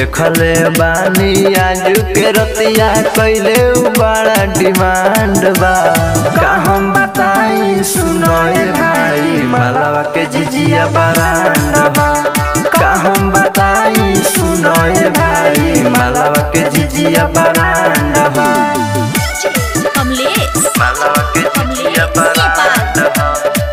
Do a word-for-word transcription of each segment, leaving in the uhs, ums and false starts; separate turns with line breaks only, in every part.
देखले बानी आज के रतिया कैले बड़ा डिमांड बा। का हम बताई सुनो ए भाई मालावा के जिजिया बरांड बा। का हम बताई सुनो ए भाई मालावा के जिजिया बरांड बा। मालावा के जिजिया बरांड बा।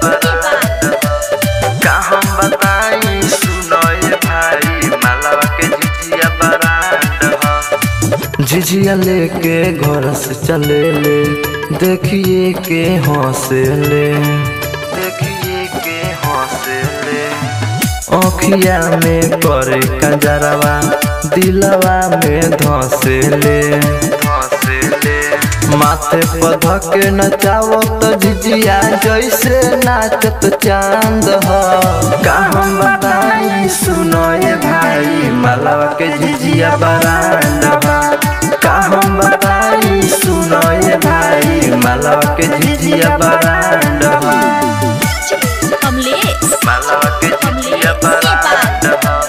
का हम बताई सुनो ए भाई मालावा के जिजिया बरांड बा। जिजिया लेके घर से चले ले देखिए के हंसे ले देखिए के हंसे ले। आँखिया में करे कंजरवा दिलवा में धंसे ले धंसे ले। माथे पर धके नचावो तो जिजिया जैसे नाचत चांद हो। का हम बताई सुनो ए भाई मालावा के जिजिया बरांड बा। का हम बताई सुनो ए भाई मालावा के जिजिया बरांड बा। मालावा के जिजिया बरांड बा।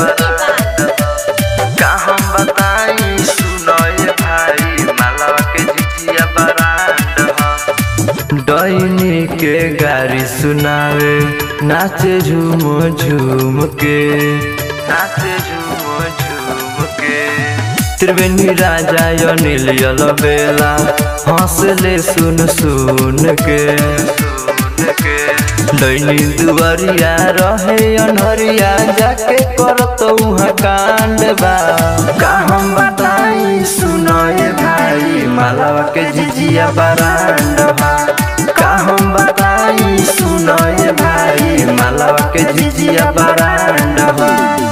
का हम बताई सुनो ए भाई मालावा के जिजिया बरांड बा। डैनी के गारी सुनावे नाचे झूम झूम के नाचे झूम झूम के। त्रिवेणी राजा अनिल बेला हंसले सुन सुन के सुन के। डैनी दुआरिया रहे अनहरिया जाके करत उहाँ कांड बा। का हम बताई सुनो ए भाई मालावा के जिजिया बरांड बा। का हम बताई सुनो ए भाई मालावा के जिजिया बरांड बा।